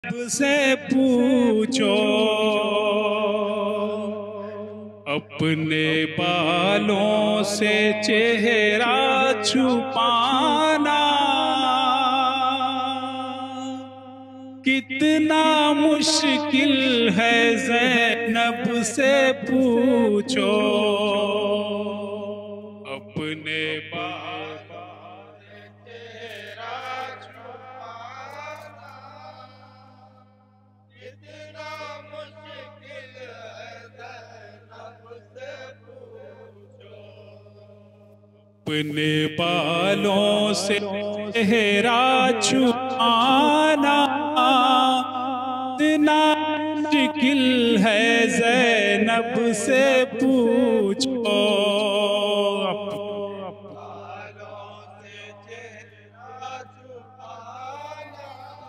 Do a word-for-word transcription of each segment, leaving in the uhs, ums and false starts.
से पूछो अपने बालों से चेहरा छुपाना कितना मुश्किल है, ज़ैनब से पूछो अपने बालों से चेहरा छुपाना कितना मुश्किल है, ज़ैनब से पूछो अपने बालों से चेहरा छुपाना कितना मुश्किल है, ज़ैनब से पूछो बालों से चेहरा छुपाना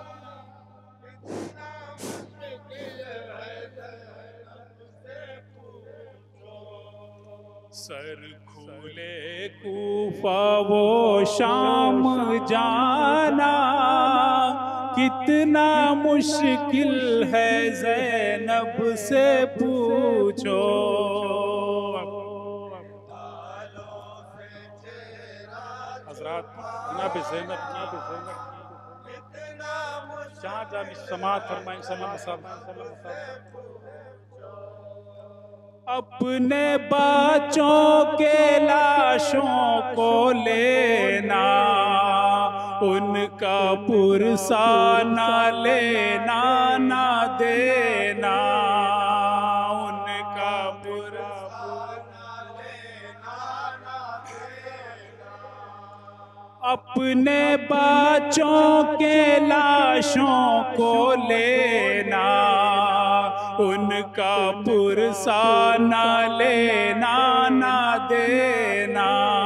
कितना मुश्किल है, ज़ैनब से पूछो सर खुले कूफा वो शाम जाना कितना मुश्किल है, ज़ैनब से पूछो हज़रात जनाब ज़ैनब कितना जहाँ जहाँ समात फरमाएं अपने बच्चों के लाशों को लेना उनका पुरसा ना लेना ना देना उनका पुरसा ना लेना ना देना अपने बच्चों के लाशों को लेना उनका पुरसा ना लेना ना देना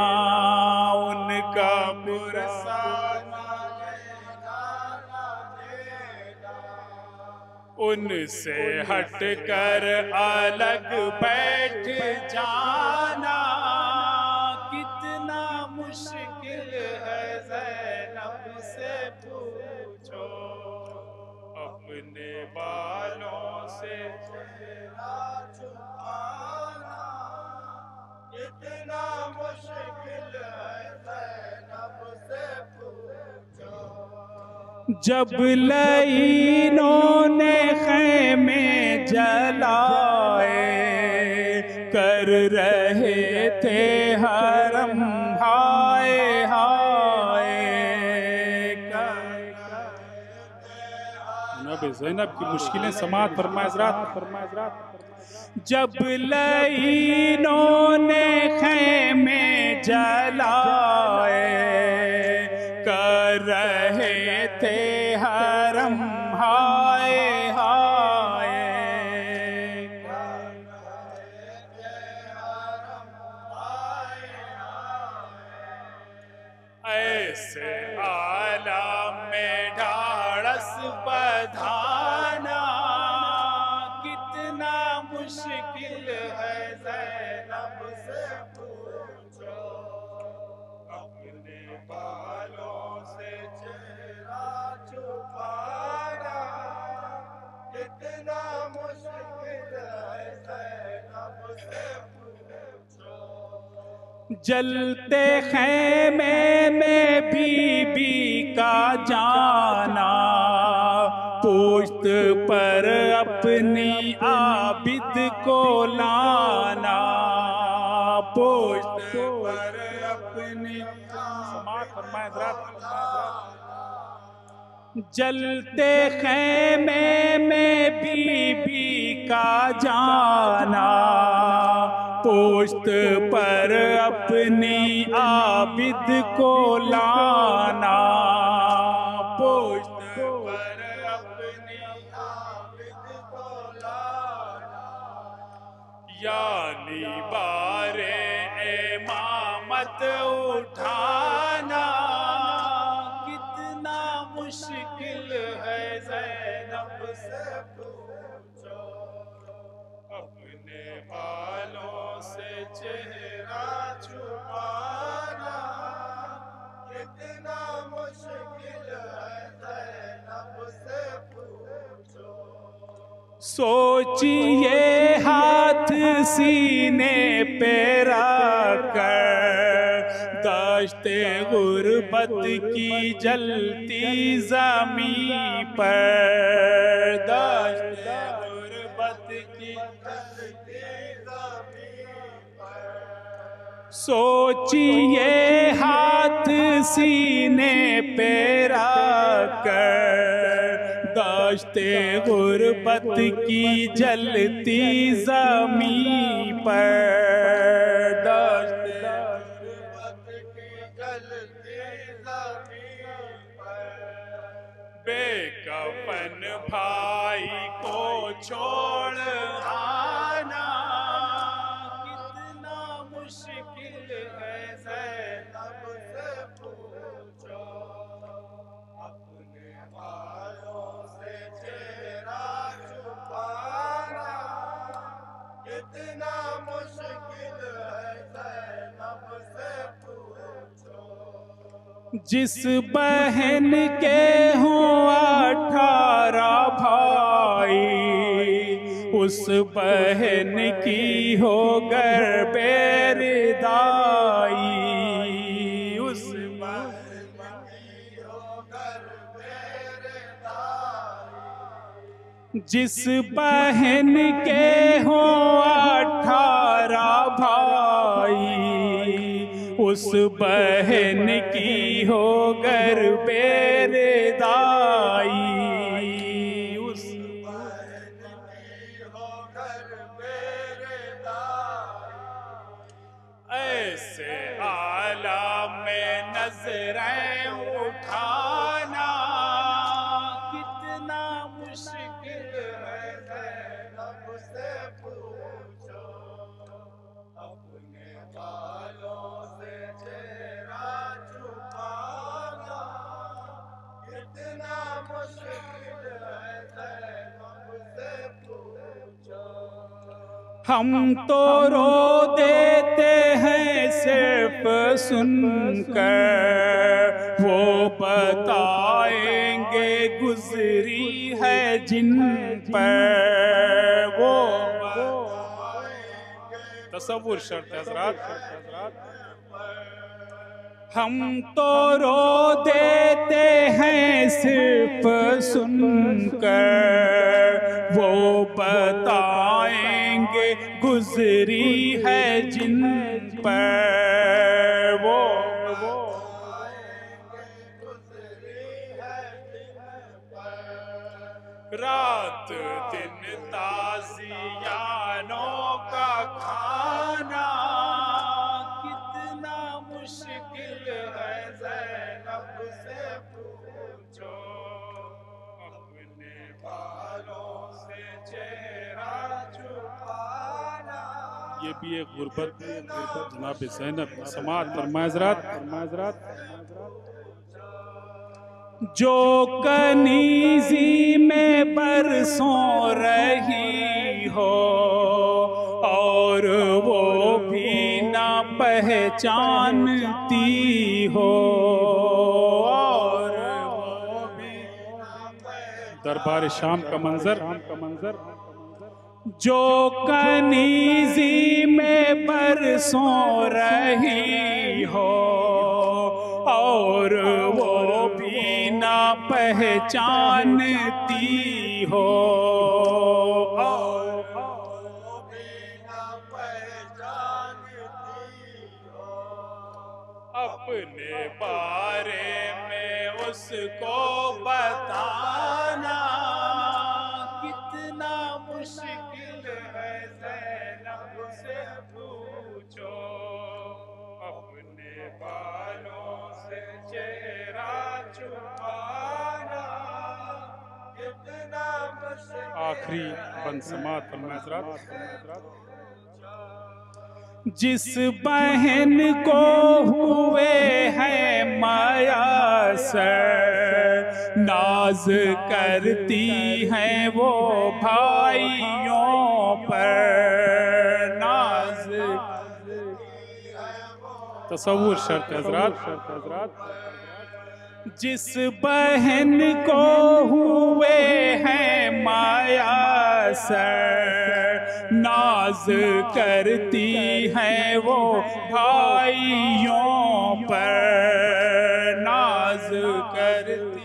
उनका पुरसा ना लेना ना देना उनसे हट कर अलग बैठ जाना कितना मुश्किल है, ज़ैनब से पूछो अपने बालों से चेहरा छुपाना कितना मुश्किल है, ज़ैनब से पूछो जब लईनों ने ख़ैमे जलाए कर रहे थे हरम हाय हाय जनाब ज़ैनब की मुश्किलें समात फरमाए हज़रात जब लईनों ने ख़ैमे जलाए कर रहे थे हरम हाय हाय ऐसे आलम में ढाढ़स बधाना कितना मुश्किल है, ज़ैनब से पूछो अपने बालों से चेहरा छुपाना कितना मुश्किल है, ज़ैनब से पूछो जलते ख़ैमे में बीबी का जाना पुश्त पर अपनी आबिद को लाना पुश्त पर अपनी जलते ख़ैमे में बीबी का जाना पुश्त पर अपनी आबिद को लाना पुश्त पर अपनी आबिद को लाना यानी बारे इमामत उठाना कितना मुश्किल है, ज़ैनब से पूछो अपने बालों से चेहरा छुपाना कितना मुश्किल है, ज़ैनब से पूछो सोचिए हाथ सीने पे रखकर, दश्ते गुर्बत की जलती ज़मीं पर, दश्ते गुर्बत की जलती ज़मीं पर। सोचिए हाथ सीने पे रखकर, दश्ते गुर्बत की जलती ज़मीं पर, दश्ते गुर्बत की जलती ज़मीं पर। बेकफन भाई को छोड़ आना कितना मुश्किल है, ज़ैनब से पूछो। अपने बालों से चेहरा छुपाना कितना मुश्किल है, ज़ैनब से पूछो। जिस बहन के हों अठारह भाई, उस बहन की हो गर्भेदाई, उस बहन की हो गर्भेदाई। जिस बहन के हों अठारह भाई, उस बहन की हो गर्भेदाई, उस बहन की हो गर्भेदाई। ऐसे आलम में नजरें उठाना कितना मुश्किल है, ज़ैनब से पूछो। अपने बालों से चेहरा छुपाना कितना मुश्किल है, ज़ैनब से पूछो। हम तो रो देते हैं सिर्फ सुनकर, वो बताएंगे गुजरी है जिन पर, वो तसव्वुर शर्त है हज़रात। हम तो रो देते हैं सिर्फ सुनकर, वो बताएंगे गुजरी है जिन पर, वो बताएंगे गुजरी है जिन पर। रात दिन ताज़ियानों का खाना कितना मुश्किल है, ज़ैनब से पूछो। अपने बालों से चेहरा छुपाना ये भी एक गुर्बत जनाब ज़ैनब समाअत फरमाए हज़रात। जो कनीज़ी में बरसों रही हो, और वो भी ना पहचानती हो, और वो भी दरबार शाम का मंजर, जो कनीज़ी में बरसों रही हो, और वो भी ना पहचानती हो, और वो भी ना पहचानती हो। अपने बारे में उसको बताना कितना मुश्किल है, ज़ैनब से पूछो। अपने बालों से चेहरा छुपाना कितना मुश्किल। आखिरी बंद समाअत फरमाए हज़रात। जिस बहन को हुए हैं मयसर, नाज करती हैं वो भाइयों पर, नाज तसव्वुर शर्त हज़रात। जिस बहन को हुए हैं माया सर नाज करती है वो भाइयों पर, नाज करती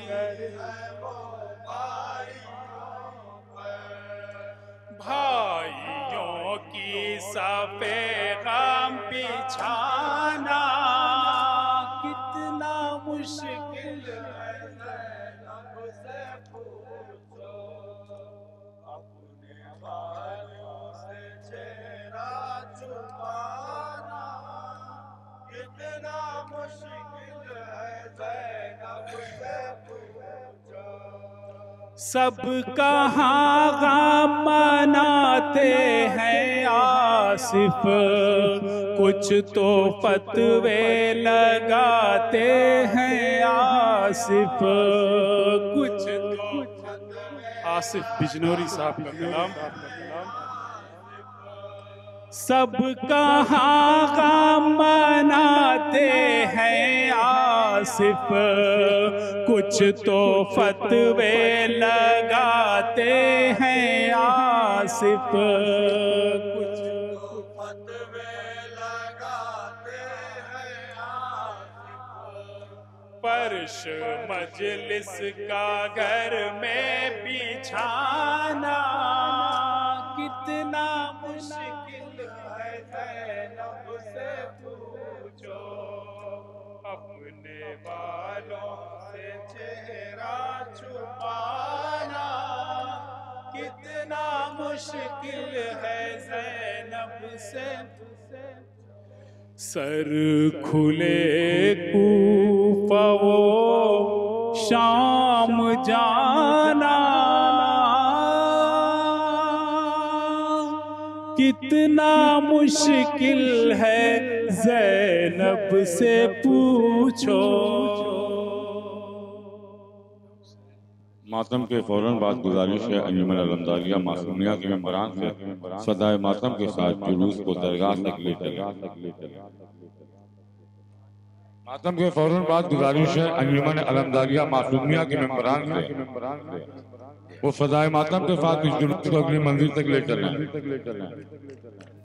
भाइयों की साफे गम बिछाना कितना मुश्किल है, ज़ैनब से पूछो अपने बालों से चेहरा छुपाना कितना मुश्किल है, ज़ैनब से पूछो। सब कहाँ गम मनाते हैं आसिफ, कुछ तो फतवे लगाते हैं आसिफ, कुछ तो आसिफ बिजनौरी साहब का कलाम। सब कहाँ गम मनाते हैं आसिफ, कुछ तो फतवे लगाते हैं आसिफ, कुछ तो फतवे लगाते हैं आसिफ। फर्श मजलिस का घर में बिछाना कितना मुश्किल है, ज़ैनब से पूछो अपने बालों से चेहरा छुपाना कितना मुश्किल है, ज़ैनब से। सर खुले कूफा वो शाम जाना कितना मुश्किल है, ज़ैनब से पूछो। मातम के फौरन बाद गुजारिश है अंजुमन अलमदारिया मासूमिया के मेंबरान से सदाए मातम के साथ जुलूस को दरगाह तक ले चलें। मातम के फौरन बाद गुजारिश है अंजुमन अलमदारिया मासूमिया के मेंबरान से वो सदाए मातम के साथ इस जुलूस को अगली मंजिल तक ले चलें।